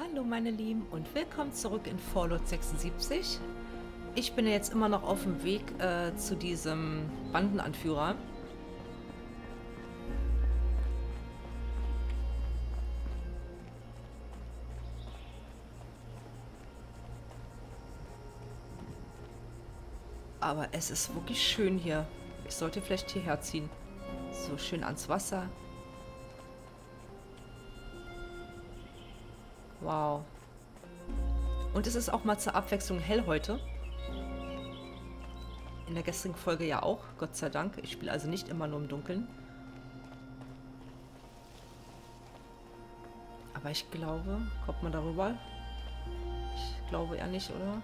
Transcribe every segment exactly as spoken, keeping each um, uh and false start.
Hallo meine Lieben und willkommen zurück in Fallout sechsundsiebzig. Ich bin ja jetzt immer noch auf dem Weg äh, zu diesem Bandenanführer. Aber es ist wirklich schön hier. Ich sollte vielleicht hierher ziehen. So schön ans Wasser. Wow. Und es ist auch mal zur Abwechslung hell heute. In der gestrigen Folge ja auch, Gott sei Dank. Ich spiele also nicht immer nur im Dunkeln. Aber ich glaube, kommt man darüber? Ich glaube eher nicht, oder?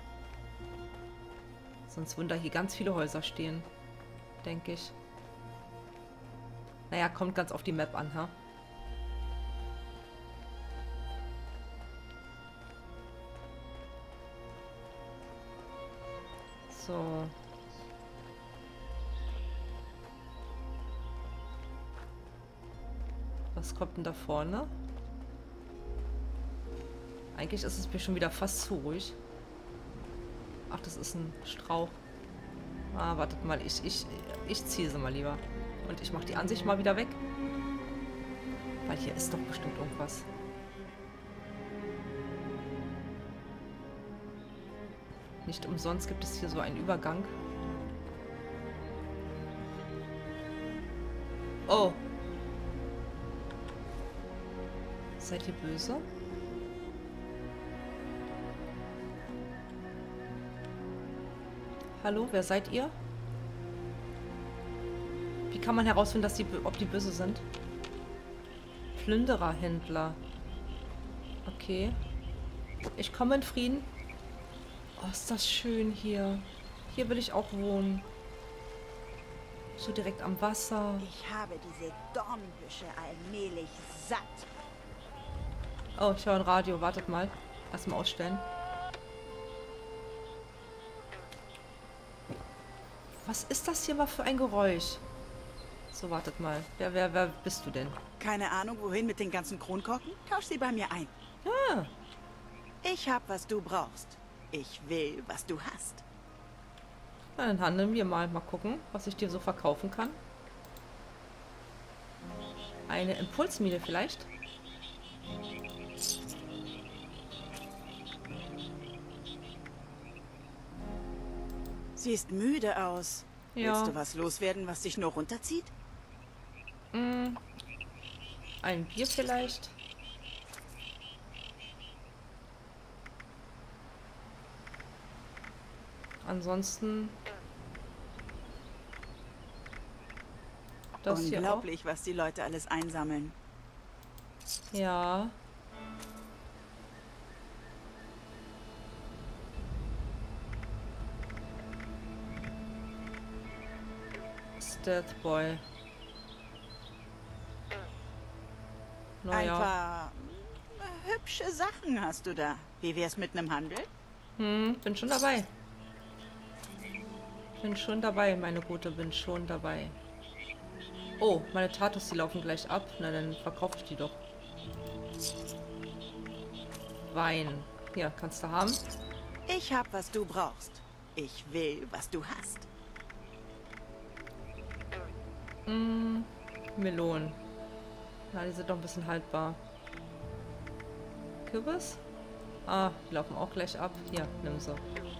Sonst würden da hier ganz viele Häuser stehen, denke ich. Naja, kommt ganz auf die Map an, ha? So. Was kommt denn da vorne? Eigentlich ist es mir schon wieder fast zu ruhig. Ach, das ist ein Strauch. Ah, wartet mal. Ich, ich, ich ziehe sie mal lieber. Und ich mache die Ansicht mal wieder weg. Weil hier ist doch bestimmt irgendwas. Nicht umsonst gibt es hier so einen Übergang. Oh. Seid ihr böse? Hallo, wer seid ihr? Wie kann man herausfinden, dass die, ob die böse sind? Plündererhändler. Okay. Ich komme in Frieden. Oh, ist das schön hier. Hier will ich auch wohnen. So direkt am Wasser. Ich habe diese Dornbüsche allmählich satt. Oh, ich höre ein Radio. Wartet mal. Lass mal ausstellen. Was ist das hier mal für ein Geräusch? So, wartet mal. Wer, wer, wer bist du denn? Keine Ahnung, wohin mit den ganzen Kronkorken? Tausch sie bei mir ein. Ah, Ich hab, was du brauchst. Ich will, was du hast. na, dann handeln wir mal. Mal gucken, was ich dir so verkaufen kann. Eine Impulsmine vielleicht? Siehst müde aus. Ja. Willst du was loswerden, was dich nur runterzieht? Mm, ein Bier vielleicht? Ansonsten... Das hier auch. Unglaublich, was die Leute alles einsammeln. Ja. Stealth Boy. Ein Naja. paar äh, hübsche Sachen hast du da. Wie wär's mit einem Handel? Hm, bin schon dabei. Bin schon dabei, meine Gute, bin schon dabei. Oh, meine Tatus, die laufen gleich ab. Na, dann verkaufe ich die doch. Wein. Hier, kannst du haben. Ich hab, was du brauchst. Ich will, was du hast. Mm, Melonen. Na, die sind doch ein bisschen haltbar. Kürbis? Ah, die laufen auch gleich ab. Hier, nimm sie.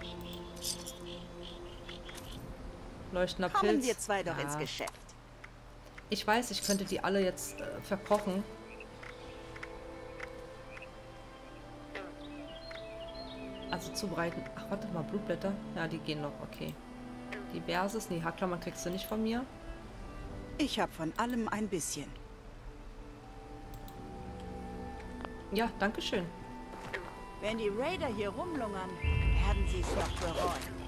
Leuchtender Kommen Pilz. wir zwei doch Ja. ins Geschäft. Ich weiß, ich könnte die alle jetzt äh, verkochen. Also zubereiten. Ach, warte mal, Blutblätter? Ja, die gehen noch, okay. Die Verses, nee, Haarklammern kriegst du nicht von mir. Ich hab von allem ein bisschen. Ja, danke schön. Wenn die Raider hier rumlungern, werden sie es noch bereuen.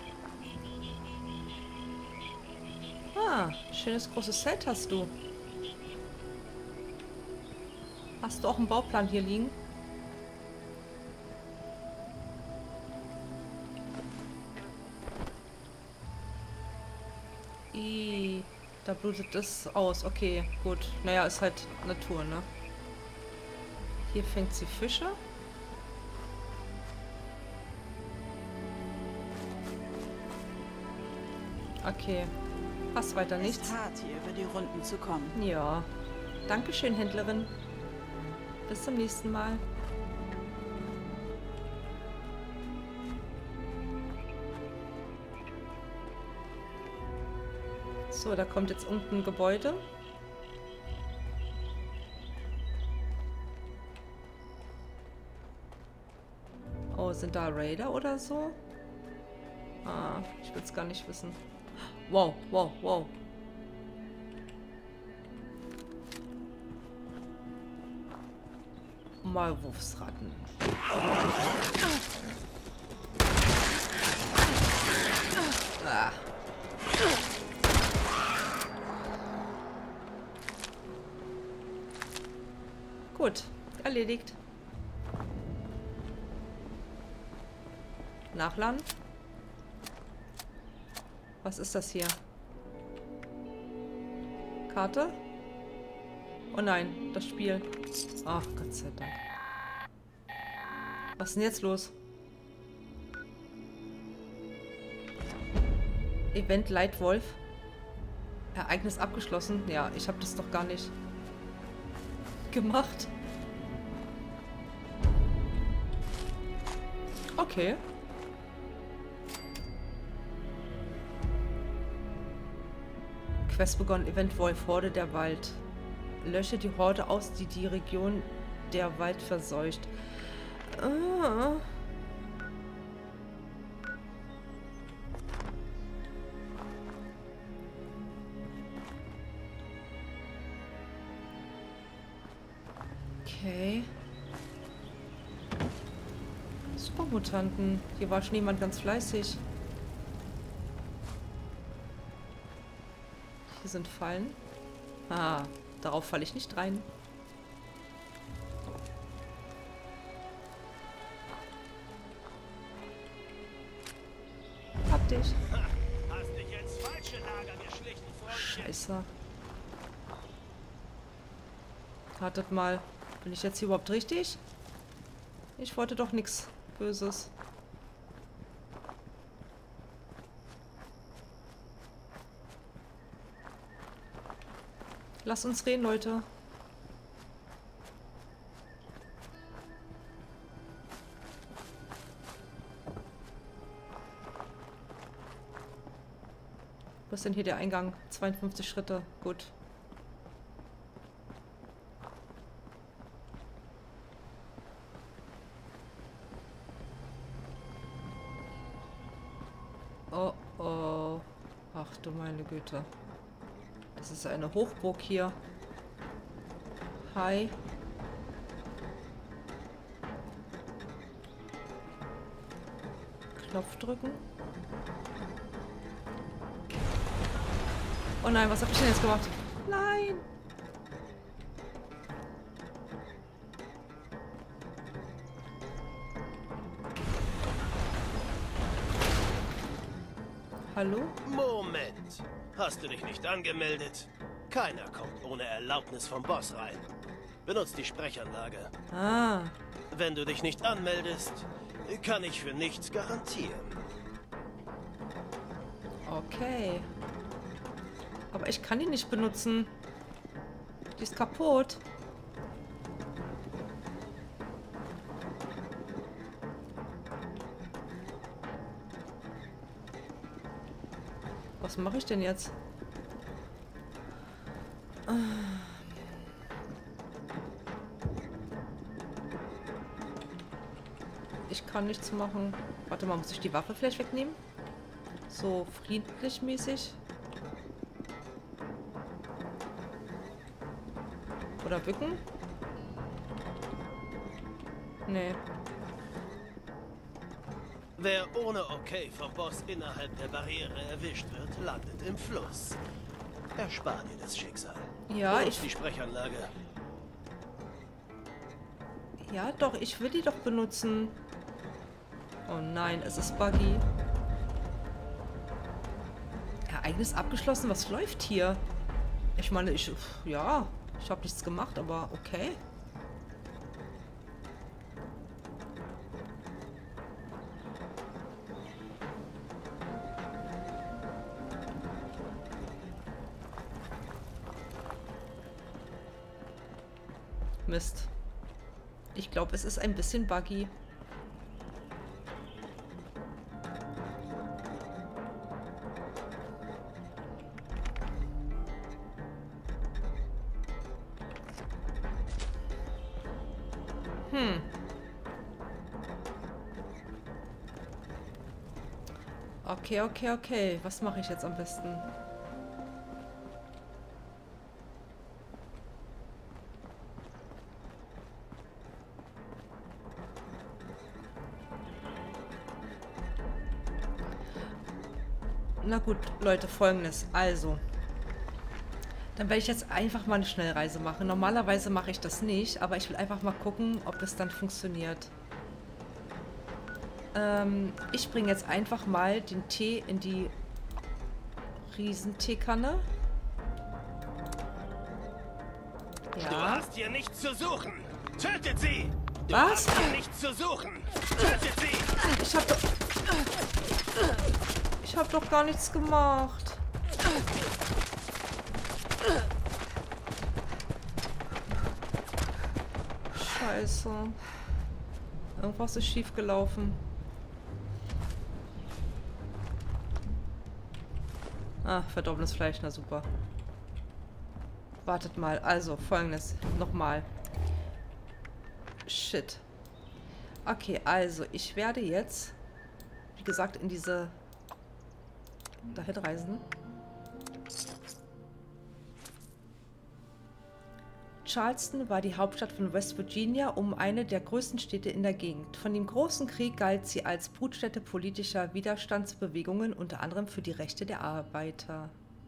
Ah, schönes großes Zelt hast du. Hast du auch einen Bauplan hier liegen? Ih, da blutet es aus. Okay, gut. Naja, ist halt Natur, ne? Hier fängt sie Fische. Okay. Passt weiter Ist nichts. hart, hier über die Runden zu kommen. Ja. Dankeschön, Händlerin. Bis zum nächsten Mal. So, da kommt jetzt unten ein Gebäude. Oh, sind da Raider oder so? Ah, ich will es gar nicht wissen. Wow, wow, wow. Maulwurfsratten. Ah. Gut, erledigt. Nachladen. Was ist das hier? Karte? Oh nein, das Spiel. Ach, Gott sei Dank. Was ist denn jetzt los? Event Leitwolf. Ereignis abgeschlossen. Ja, ich habe das doch gar nicht gemacht. Okay. Quest begonnen. Event Wolf, Horde der Wald. Lösche die Horde aus, die die Region der Wald verseucht. Ah. Okay. Supermutanten. Hier war schon jemand ganz fleißig. Hier sind Fallen. Ah, darauf falle ich nicht rein. Hab dich. Hast dich ins falsche Lager geschlichen, Freundchen. Scheiße. Wartet mal. Bin ich jetzt hier überhaupt richtig? Ich wollte doch nichts Böses. Lass uns reden, Leute. Wo ist denn hier der Eingang? zweiundfünfzig Schritte. Gut. Oh, oh. Ach du meine Güte. Das ist eine Hochburg hier. Hi. Knopf drücken. Oh nein, was habe ich denn jetzt gemacht? Nein! Hallo? Moment. Hast du dich nicht angemeldet? Keiner kommt ohne Erlaubnis vom Boss rein. Benutzt die Sprechanlage. Ah. Wenn du dich nicht anmeldest, kann ich für nichts garantieren. Okay. Aber ich kann die nicht benutzen. Die ist kaputt. Was mache ich denn jetzt? Ich kann nichts machen. Warte mal, muss ich die Waffe vielleicht wegnehmen? So friedlich mäßig. Oder bücken? Nee. Wer ohne Okay vom Boss innerhalb der Barriere erwischt wird, landet im Fluss. Erspar dir das Schicksal. Ja, Benutzt ich... die Sprechanlage. Ja, doch, ich will die doch benutzen. Oh nein, es ist buggy. Ereignis abgeschlossen, was läuft hier? Ich meine, ich... Ja, ich habe nichts gemacht, aber okay. Mist. Ich glaube, es ist ein bisschen buggy. Hm. Okay, okay, okay. Was mache ich jetzt am besten? Na gut, Leute, Folgendes. Also, dann werde ich jetzt einfach mal eine Schnellreise machen. Normalerweise mache ich das nicht, aber ich will einfach mal gucken, ob es dann funktioniert. Ähm, ich bringe jetzt einfach mal den Tee in die Riesenteekanne. Ja. Du hast hier nichts zu suchen. Tötet sie! Du Was? hast hier nichts zu suchen. Tötet sie! Ich hab doch... Ich hab doch gar nichts gemacht. Scheiße. Irgendwas ist schief gelaufen. Ah, verdorbenes Fleisch, na super. Wartet mal, also folgendes. Nochmal. Shit. Okay, also ich werde jetzt, wie gesagt, in diese dahin reisen. Charleston war die Hauptstadt von West Virginia, um eine der größten Städte in der Gegend. Von dem Großen Krieg galt sie als Brutstätte politischer Widerstandsbewegungen, unter anderem für die Rechte der Arbeiter.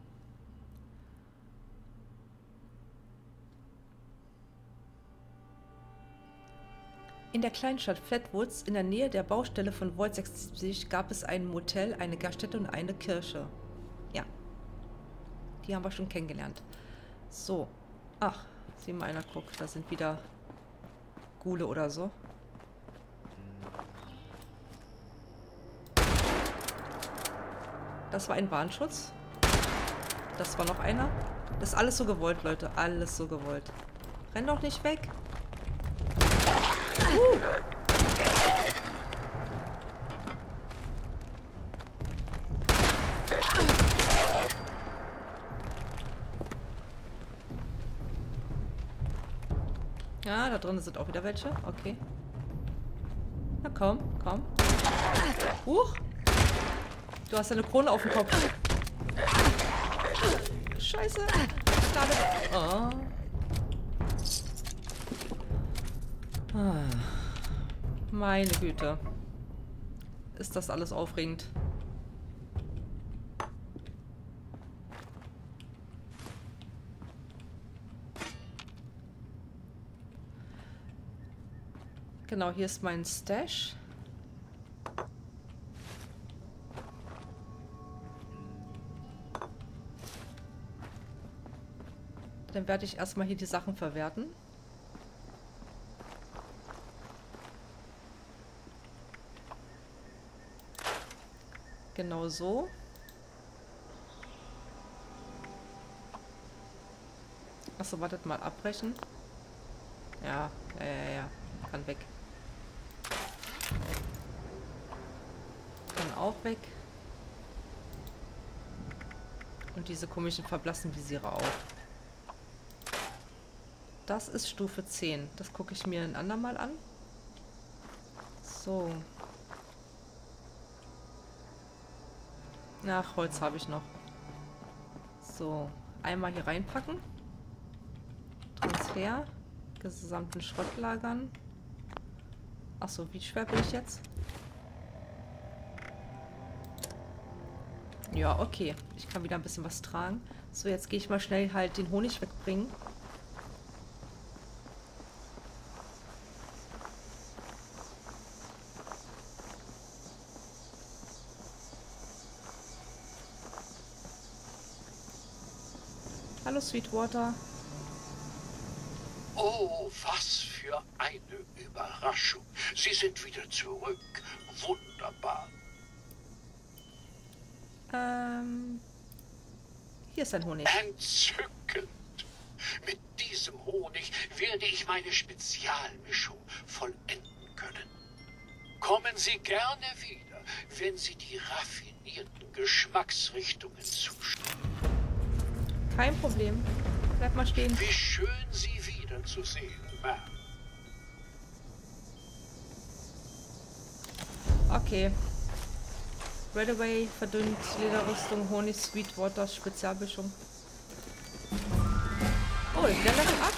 In der Kleinstadt Flatwoods, in der Nähe der Baustelle von Vault sechsundsiebzig, gab es ein Motel, eine Gaststätte und eine Kirche. Ja, die haben wir schon kennengelernt. So, ach, sieh mal einer, guck, da sind wieder Ghule oder so. Das war ein Warnschutz. Das war noch einer. Das ist alles so gewollt, Leute, alles so gewollt. Renn doch nicht weg. Uh. Ja, da drin sind auch wieder welche. Okay. Na komm, komm. Huch. Du hast eine Krone auf dem Kopf. Scheiße. Oh. Ah. Meine Güte. Ist das alles aufregend. Genau, hier ist mein Stash. Dann werde ich erstmal hier die Sachen verwerten. Genau so. Achso, wartet mal, abbrechen. Ja, ja, ja, ja. Kann weg. Kann auch weg. Und diese komischen verblassen Visiere auch. Das ist Stufe zehn. Das gucke ich mir ein andermal an. So. Ach, Holz habe ich noch. So. Einmal hier reinpacken. Transfer. Gesamten Schrott lagern. Achso, wie schwer bin ich jetzt? Ja, okay. Ich kann wieder ein bisschen was tragen. So, jetzt gehe ich mal schnell halt den Honig wegbringen. Hallo, Sweetwater. Oh, was für eine Überraschung. Sie sind wieder zurück. Wunderbar. Ähm, hier ist ein Honig. Entzückend. Mit diesem Honig werde ich meine Spezialmischung vollenden können. Kommen Sie gerne wieder, wenn Sie die raffinierten Geschmacksrichtungen zustimmen. Kein Problem. Bleib mal stehen. Wie schön, Sie wiederzusehen, Ma'am. Okay. Redaway, verdünnt, Lederrüstung, Honig, Sweetwater, Spezialmischung. Oh, der Level ab.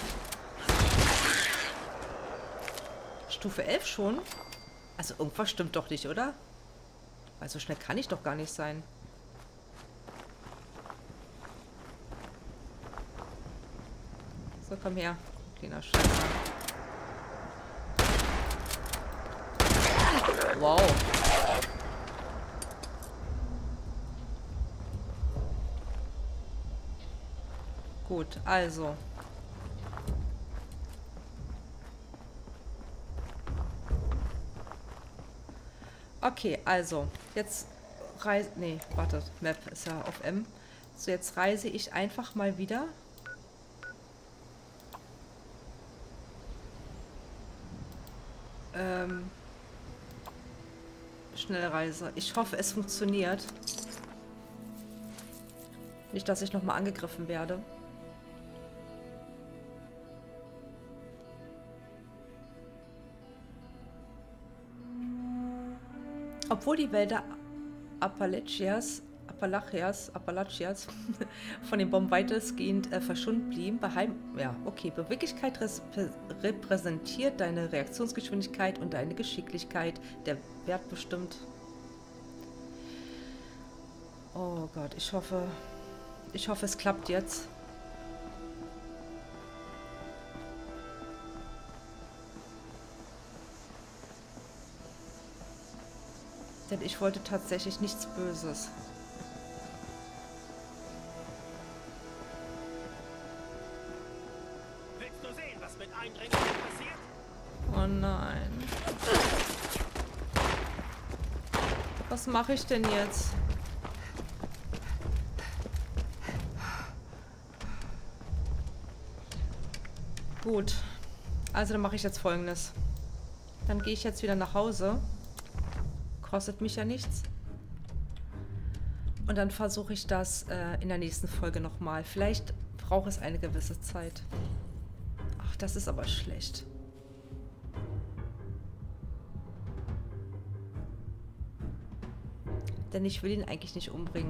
Stufe elf schon? Also irgendwas stimmt doch nicht, oder? Weil so schnell kann ich doch gar nicht sein. So, komm her. Kleiner Scheiße. Wow. Gut, also. Okay, also. Jetzt reise... Nee, wartet. Map ist ja auf M. So, jetzt reise ich einfach mal wieder. Ähm... Schnellreise. Ich hoffe, es funktioniert. Nicht, dass ich nochmal angegriffen werde. Obwohl die Wälder Appalachias, Appalachias, Appalachias von den Bomben weitestgehend äh, verschont blieben, beheim, ja, okay, Beweglichkeit repräsentiert deine Reaktionsgeschwindigkeit und deine Geschicklichkeit. Der Wert bestimmt. Oh Gott, ich hoffe, ich hoffe, es klappt jetzt. Denn ich wollte tatsächlich nichts Böses. Willst du sehen, was mit Eindringlingen passiert? Oh nein. Was mache ich denn jetzt? Gut. Also dann mache ich jetzt Folgendes. Dann gehe ich jetzt wieder nach Hause. Kostet mich ja nichts. Und dann versuche ich das äh, in der nächsten Folge nochmal. Vielleicht braucht es eine gewisse Zeit. Ach, das ist aber schlecht. Denn ich will ihn eigentlich nicht umbringen.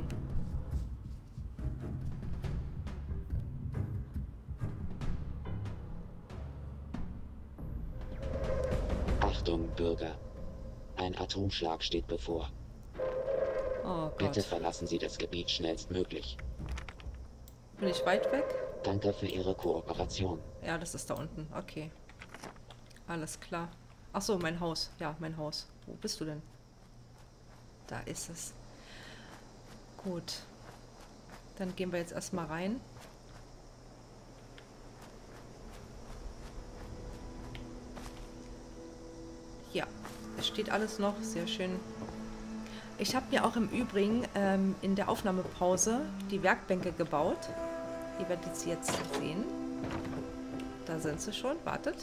Achtung, Bürger. Ein Atomschlag steht bevor. Oh Bitte Gott. verlassen Sie das Gebiet schnellstmöglich. Bin ich weit weg? Danke für Ihre Kooperation. Ja, das ist da unten. Okay. Alles klar. Ach so, mein Haus. Ja, mein Haus. Wo bist du denn? Da ist es. Gut. Dann gehen wir jetzt erstmal rein. Ja, es steht alles noch. Sehr schön. Ich habe mir auch im Übrigen ähm, in der Aufnahmepause die Werkbänke gebaut. Ihr werdet sie jetzt sehen. Da sind sie schon. Wartet.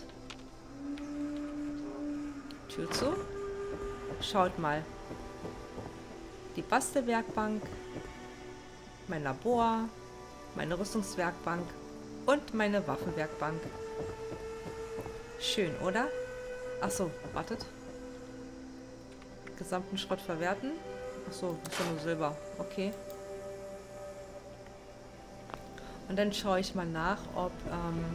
Tür zu. Schaut mal. Die Bastelwerkbank, mein Labor, meine Rüstungswerkbank und meine Waffenwerkbank. Schön, oder? Achso, wartet. Gesamten Schrott verwerten. Achso, ist ja nur Silber. Okay. Und dann schaue ich mal nach, ob... Ähm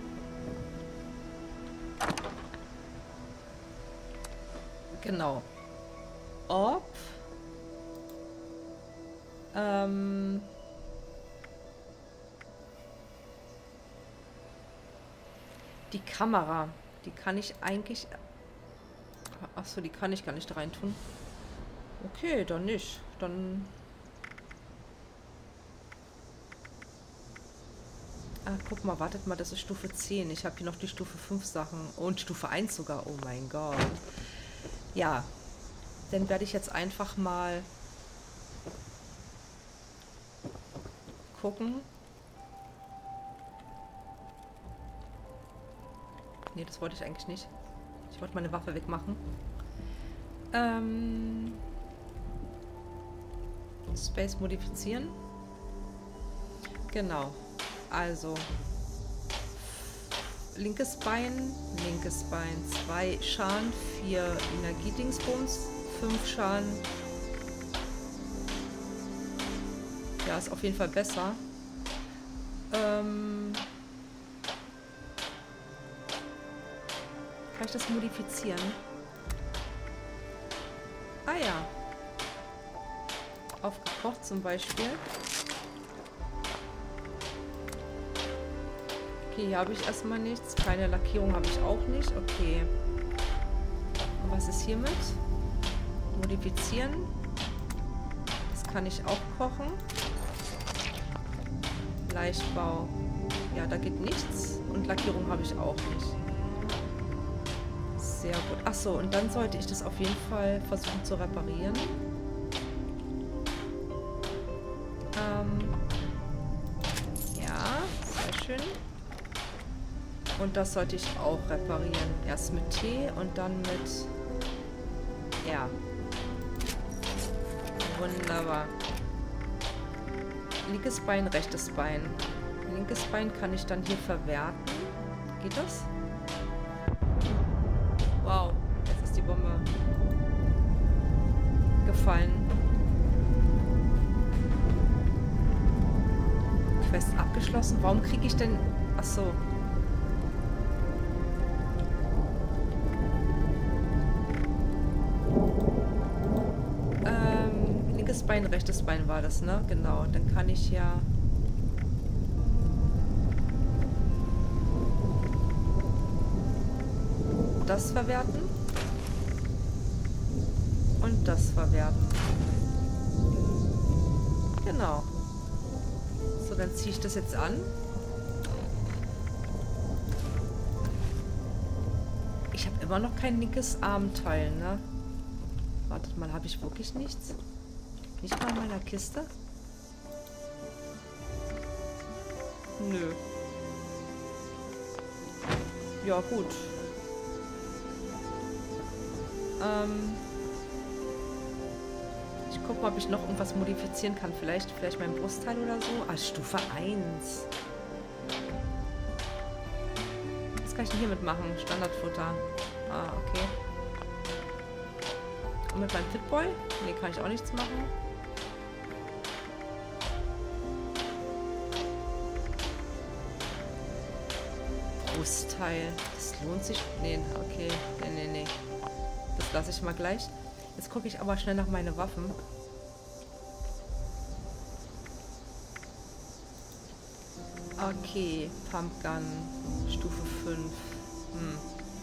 genau. Ob... Ähm... Die Kamera, die kann ich eigentlich... Achso, die kann ich gar nicht da rein tun. Okay, dann nicht. Dann... Ah, guck mal, wartet mal, das ist Stufe zehn. Ich habe hier noch die Stufe fünf Sachen. Und Stufe eins sogar. Oh mein Gott. Ja. Dann werde ich jetzt einfach mal gucken, Nee, das wollte ich eigentlich nicht. Ich wollte meine Waffe wegmachen. Ähm... Space modifizieren. Genau. Also. Linkes Bein, linkes Bein, zwei Schaden, vier Energiedingsbums, fünf Schaden. Ja, ist auf jeden Fall besser. Ähm Kann ich das modifizieren? Ah ja. Aufgekocht zum Beispiel. Okay, hier habe ich erstmal nichts. Keine Lackierung habe ich auch nicht. Okay. Und was ist hiermit? Modifizieren. Das kann ich auch kochen. Leichtbau. Ja, da geht nichts. Und Lackierung habe ich auch nicht. Sehr gut. Achso, und dann sollte ich das auf jeden Fall versuchen zu reparieren. Ähm ja, sehr schön. Und das sollte ich auch reparieren. Erst mit T und dann mit R. Wunderbar. Linkes Bein, rechtes Bein. Linkes Bein kann ich dann hier verwerten. Geht das? Wow, jetzt ist die Bombe gefallen. Quest abgeschlossen. Warum kriege ich denn... Ach so. Ähm, linkes Bein, rechtes Bein war das, ne? Genau. Dann kann ich ja... das verwerten. Und das verwerten. Genau. So, dann ziehe ich das jetzt an. Ich habe immer noch kein linkes Armteil, ne? Wartet mal, habe ich wirklich nichts? Nicht mal in meiner Kiste? Nö. Ja, gut. Ähm... Ich gucke mal, ob ich noch irgendwas modifizieren kann. Vielleicht, vielleicht mein Brustteil oder so. Ah, Stufe eins. Was kann ich denn hiermit machen? Standardfutter. Ah, okay. Und mit meinem Fitboy? Nee, kann ich auch nichts machen. Brustteil. Das lohnt sich. Nee, okay. Nee, nee, nee. Das lasse ich mal gleich. Jetzt gucke ich aber schnell nach meinen Waffen. Okay, Pumpgun, Stufe fünf. Hm.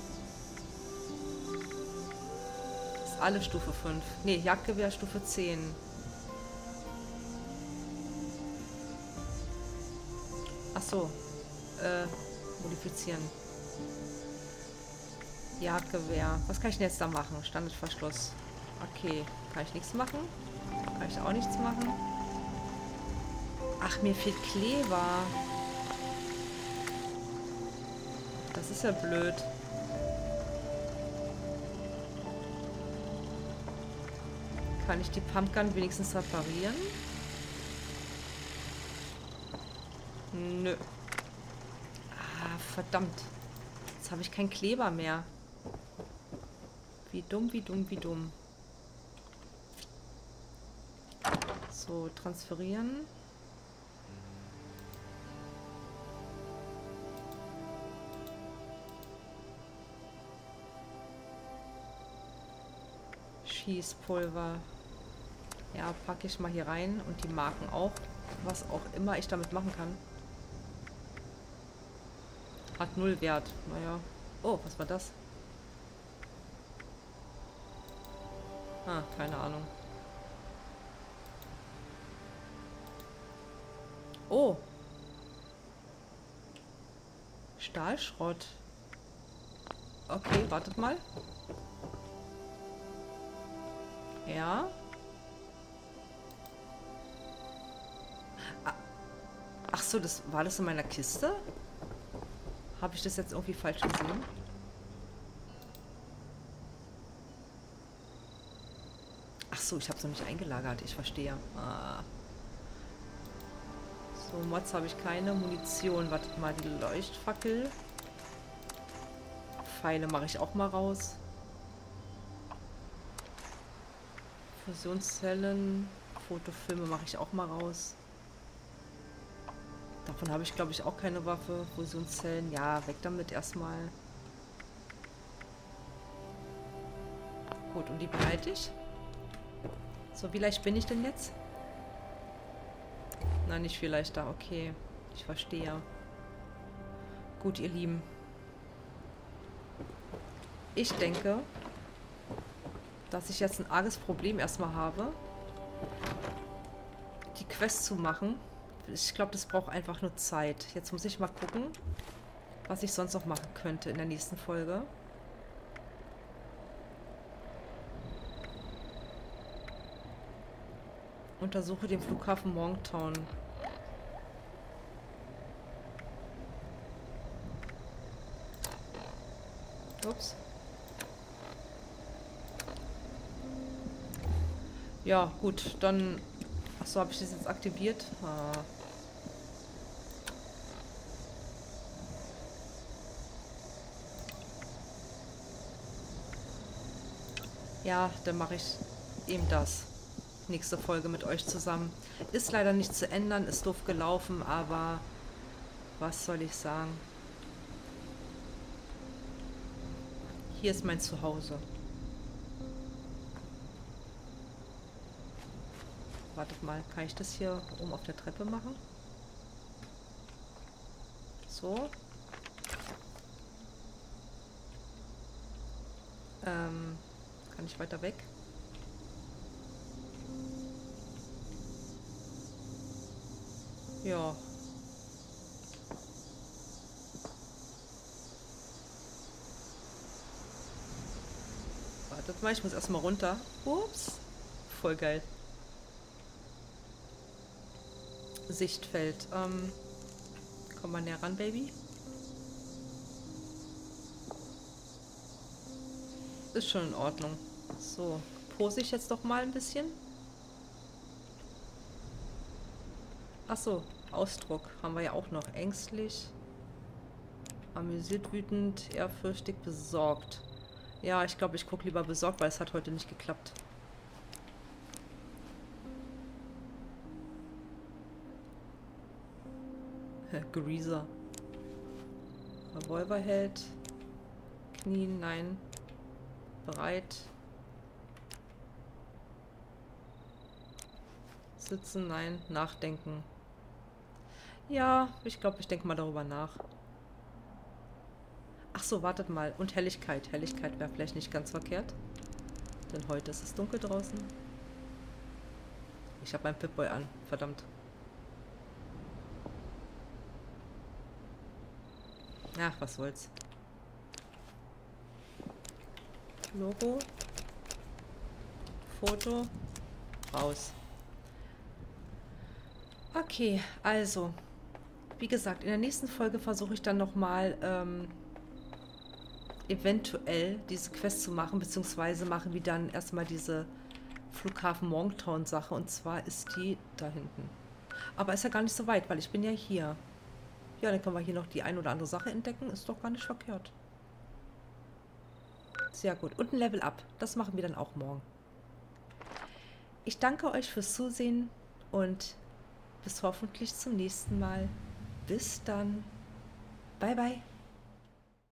Das ist alle Stufe fünf. Ne, Jagdgewehr Stufe zehn. Ach so. Äh, modifizieren. Jagdgewehr. Was kann ich denn jetzt da machen? Standardverschluss. Okay, kann ich nichts machen? Kann ich auch nichts machen? Ach, mir fehlt Kleber. Das ist ja blöd. Kann ich die Pumpgun wenigstens reparieren? Nö. Ah, verdammt. Jetzt habe ich keinen Kleber mehr. Wie dumm, wie dumm, wie dumm. So, transferieren. Schießpulver. Ja, packe ich mal hier rein und die Marken auch. Was auch immer ich damit machen kann. Hat null Wert. Naja. Oh, was war das? Ah, keine Ahnung. Oh. Stahlschrott. Okay, wartet mal. Ja. Ach so, das war das in meiner Kiste? Habe ich das jetzt irgendwie falsch gesehen? Achso, ich habe es noch nicht eingelagert. Ich verstehe. Ah. So, Mods habe ich keine. Munition. Wartet mal, die Leuchtfackel. Pfeile mache ich auch mal raus. Fusionszellen. Fotofilme mache ich auch mal raus. Davon habe ich, glaube ich, auch keine Waffe. Fusionszellen. Ja, weg damit erstmal. Gut, und die behalte ich. So, wie leicht bin ich denn jetzt? Nein, nicht viel leichter. Okay, ich verstehe. Gut, ihr Lieben. Ich denke, dass ich jetzt ein arges Problem erstmal habe, die Quest zu machen. Ich glaube, das braucht einfach nur Zeit. Jetzt muss ich mal gucken, was ich sonst noch machen könnte in der nächsten Folge. Untersuche den Flughafen Morgantown. Ups. Ja, gut, dann... Achso, habe ich das jetzt aktiviert? Ah. Ja, dann mache ich eben das. Nächste Folge mit euch zusammen. Ist leider nicht zu ändern, ist doof gelaufen, aber was soll ich sagen? Hier ist mein Zuhause. Wartet mal, kann ich das hier oben auf der Treppe machen? So. Ähm, kann ich weiter weg? Ja. Wartet mal, ich muss erstmal runter. Ups. Voll geil. Sichtfeld. Ähm, komm mal näher ran, Baby. Ist schon in Ordnung. So, pose ich jetzt doch mal ein bisschen. Achso, Ausdruck haben wir ja auch noch. Ängstlich, amüsiert, wütend, ehrfürchtig, besorgt. Ja, ich glaube, ich gucke lieber besorgt, weil es hat heute nicht geklappt. Greaser. Revolverheld. Knien, nein. Bereit. Sitzen, nein. Nachdenken. Ja, ich glaube, ich denke mal darüber nach. Ach so, wartet mal. Und Helligkeit. Helligkeit wäre vielleicht nicht ganz verkehrt. Denn heute ist es dunkel draußen. Ich habe meinen Pip-Boy an. Verdammt. Ach, was soll's. Logo. Foto. Raus. Okay, also. Wie gesagt, in der nächsten Folge versuche ich dann nochmal ähm, eventuell diese Quest zu machen, beziehungsweise machen wir dann erstmal diese Flughafen Morgantown Sache, und zwar ist die da hinten. Aber ist ja gar nicht so weit, weil ich bin ja hier. Ja, dann können wir hier noch die ein oder andere Sache entdecken. Ist doch gar nicht verkehrt. Sehr gut. Und ein Level Up. Das machen wir dann auch morgen. Ich danke euch fürs Zusehen und bis hoffentlich zum nächsten Mal. Bis dann. Bye, bye.